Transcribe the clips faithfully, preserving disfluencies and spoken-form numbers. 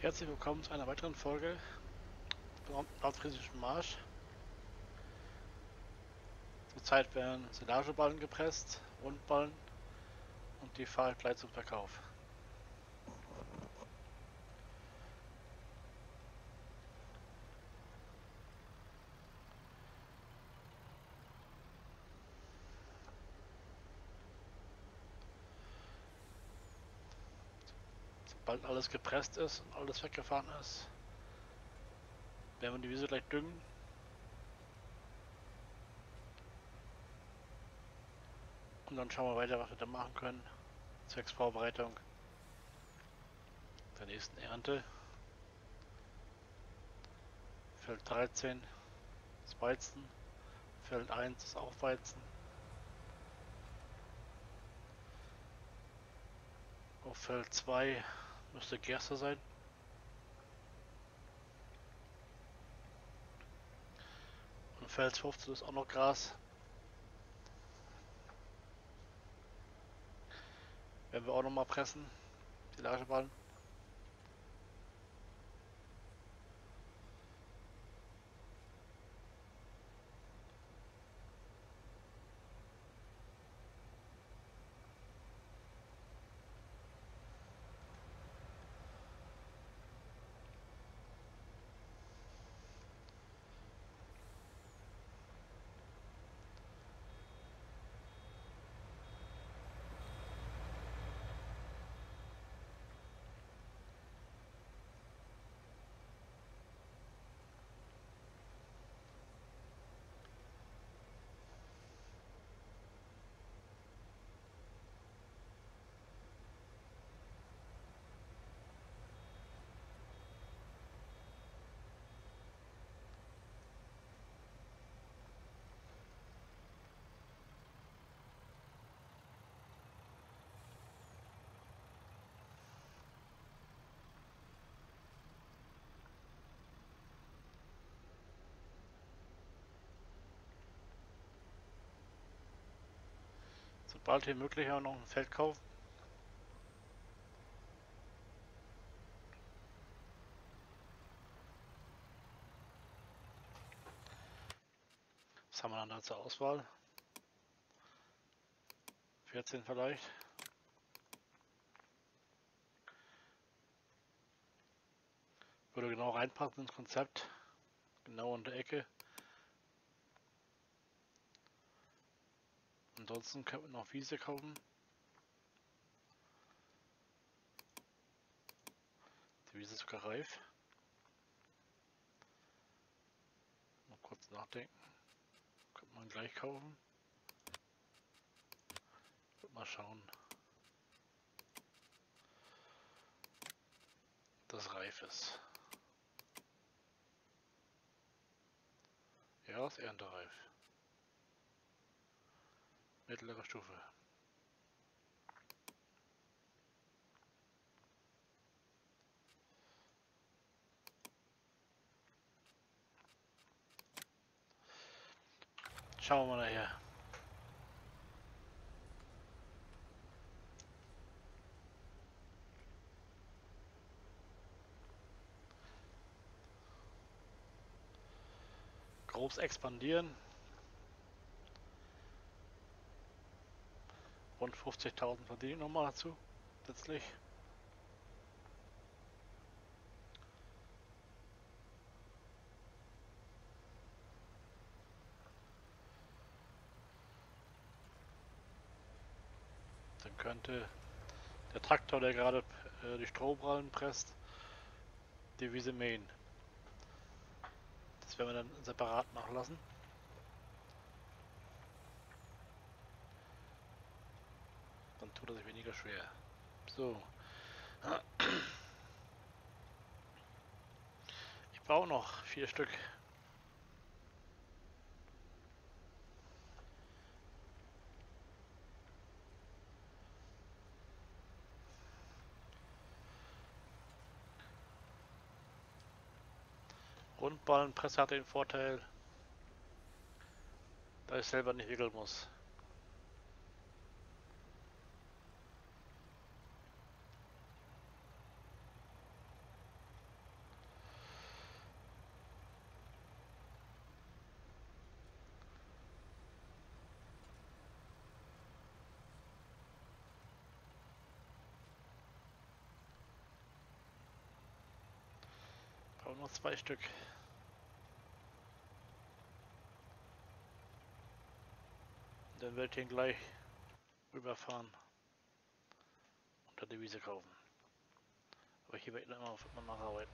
Herzlich willkommen zu einer weiteren Folge vom nordfriesischen Marsch. Zurzeit werden Silageballen gepresst, Rundballen, und die fahre ich gleich zum Verkauf. Sobald alles gepresst ist und alles weggefahren ist, werden wir die Wiese gleich düngen. Und dann schauen wir weiter, was wir da machen können, zwecks Vorbereitung der nächsten Ernte. Feld dreizehn ist Weizen, Feld eins ist auch Weizen. Auf Feld zwei müsste Gerste sein. Und Feld fünfzehn ist auch noch Gras. Werden wir auch noch mal pressen, Silageballen. Sobald wie möglich auch noch ein Feld kaufen. Was haben wir dann da zur Auswahl? vierzehn vielleicht. Würde genau reinpassen ins Konzept. Genau in der Ecke. Ansonsten könnte man noch Wiese kaufen. Die Wiese ist sogar reif. Mal kurz nachdenken. Könnte man gleich kaufen. Mal schauen, ob das reif ist. Ja, ist erntereif. Mittlere Stufe. Schauen wir mal nachher. Groß expandieren. Rund fünfzigtausend verdiene ich nochmal dazu. Letztlich. Dann könnte der Traktor, der gerade äh, die Strohballen presst, die Wiese mähen. Das werden wir dann separat machen lassen. Dann tut er sich weniger schwer. So. Ich brauche noch vier Stück. Rundballenpresse hat den Vorteil, dass ich selber nicht wickeln muss. noch zwei Stück. Dann werde ich den gleich rüberfahren und dann die Wiese kaufen. Aber hier werde ich immer auf immer nacharbeiten.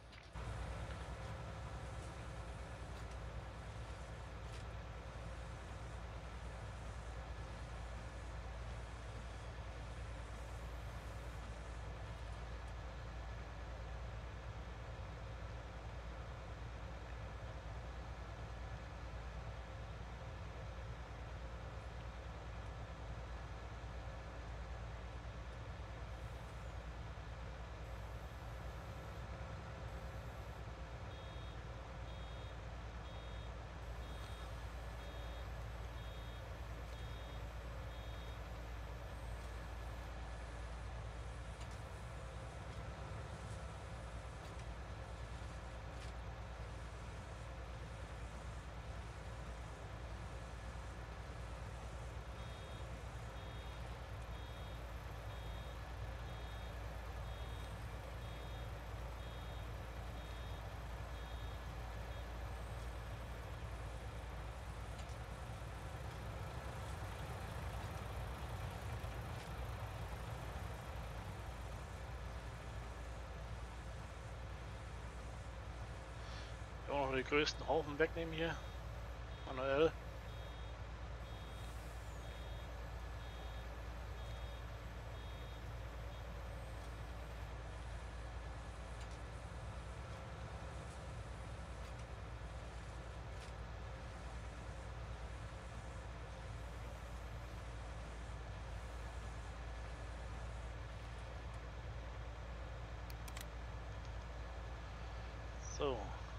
Auch noch die größten Haufen wegnehmen hier. Manuell. So.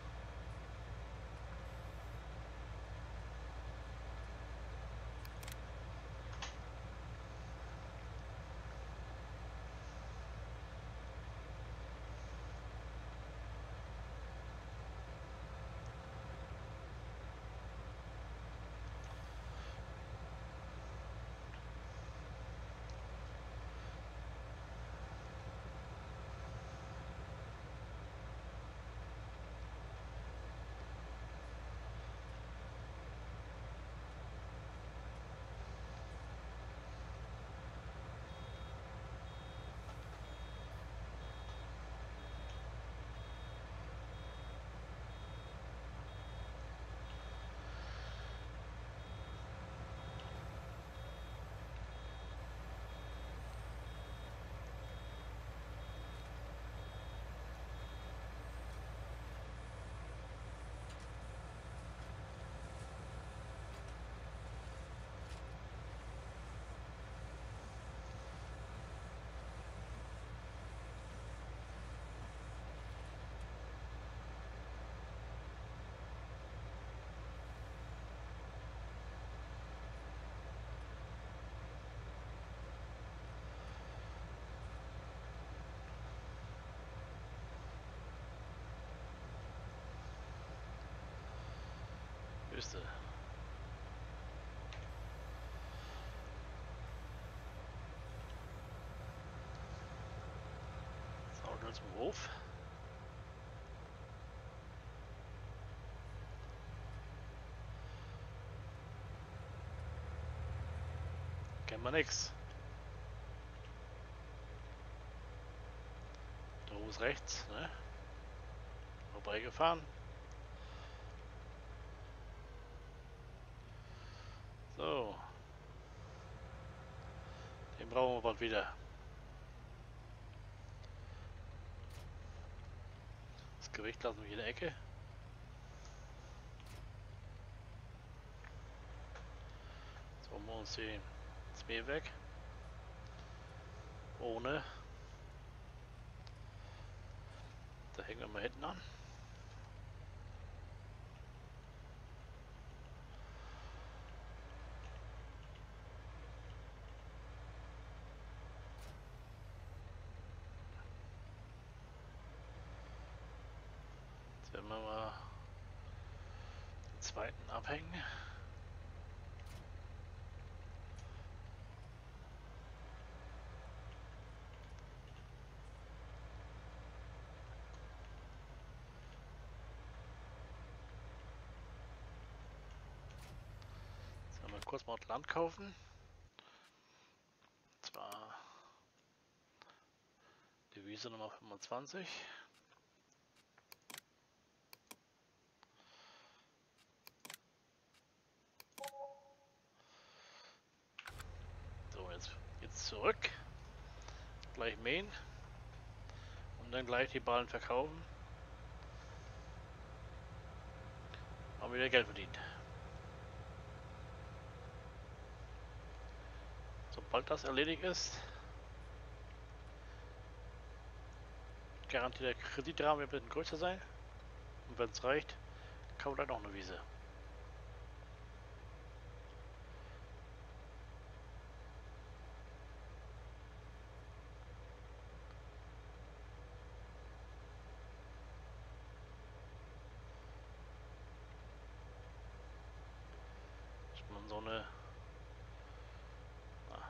Wüste. Auto zum Hof. Kennen wir nix. Da oben ist rechts, ne? Vorbeigefahren. So. Den brauchen wir bald wieder. Das Gewicht lassen wir hier in der Ecke. Jetzt holen wir uns die zwei weg. Ohne. Da hängen wir mal hinten an. Jetzt werden wir mal den zweiten abhängen. kurz mal Land kaufen. Und zwar Devise Nummer fünfundzwanzig. So, jetzt jetzt zurück. Gleich mähen. Und dann gleich die Ballen verkaufen. Haben wieder Geld verdient. Sobald das erledigt ist, garantiert der Kreditrahmen wird ein bisschen größer sein. Und wenn es reicht, kauft er noch eine Wiese. Dass man so eine na,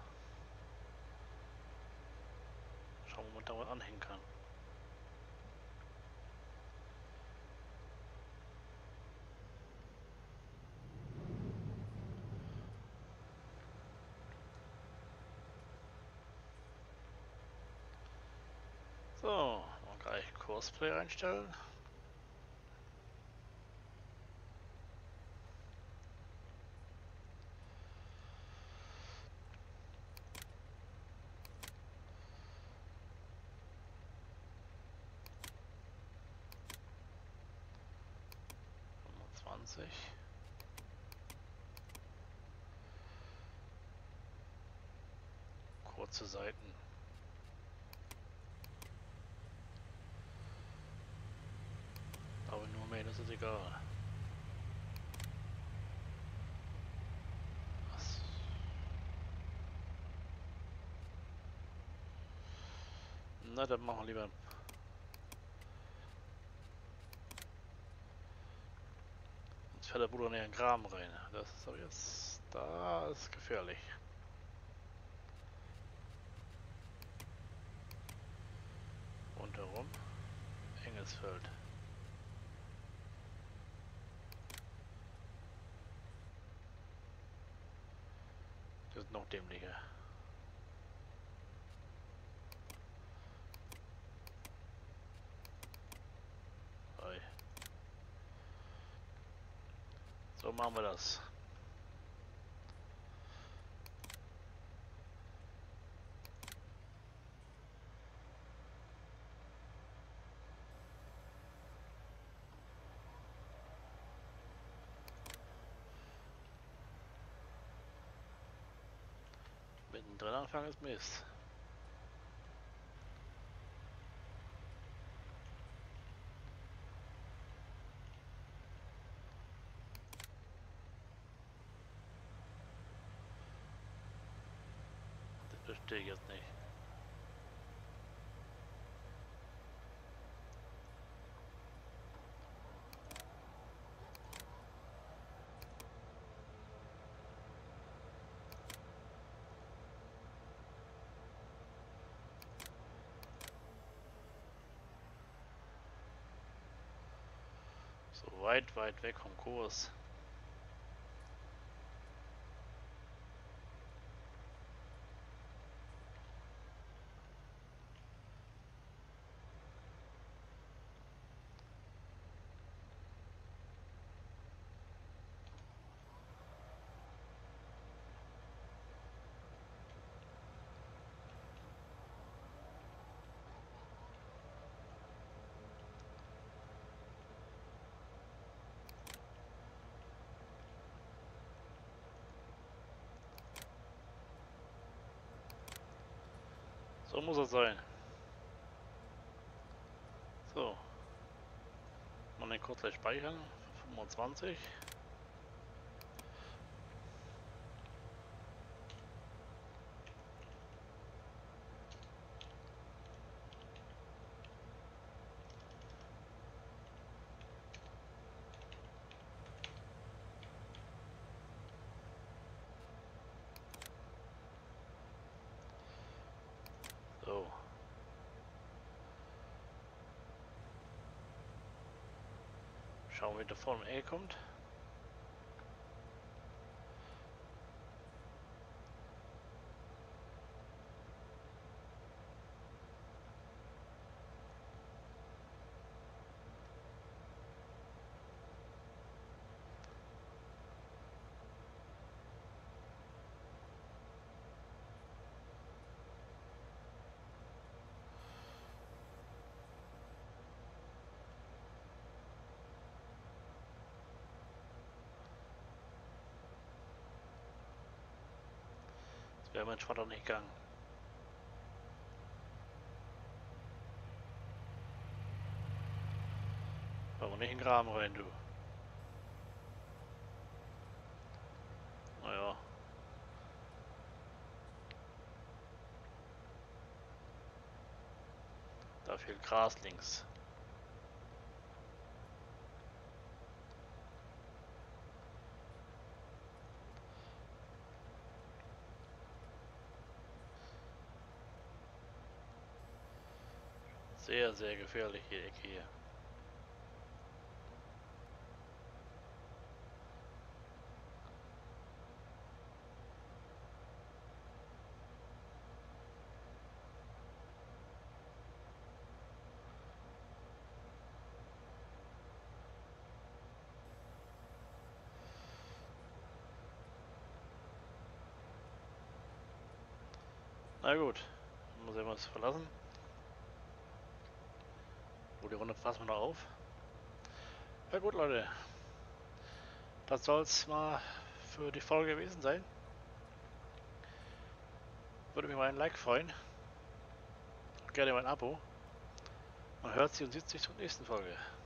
schauen, wo man dauernd anhängen kann. So, mal gleich Cosplay einstellen. fünfundzwanzig. Kurze Seiten. Aber nur mehr, das ist egal. Was? Na, dann machen wir lieber. Jetzt fährt der Bruder in den Graben rein. Das ist aber jetzt. Da ist gefährlich. Rundherum. Enges Feld. Das ist noch dämlicher. Hi. So machen wir das. Mittendrin anfangen ist Mist. Das verstehe ich jetzt nicht. So weit, weit weg vom Kurs. So muss es sein. So. Mal den kurz gleich speichern. fünfundzwanzig. So. Schauen wir, wie der vorne Ecke kommt. wäre mein Vater nicht gegangen. Aber nicht in den Graben rein, du. Naja. Da fehlt Gras links. Sehr, sehr gefährlich die Ecke hier. Na gut, muss ich was verlassen. Oh, die Runde passen wir noch auf. Ja gut, Leute. Das soll es mal für die Folge gewesen sein. Würde mich mal ein Like freuen. Gerne mal ein Abo. Man hört sich und sieht sich zur nächsten Folge.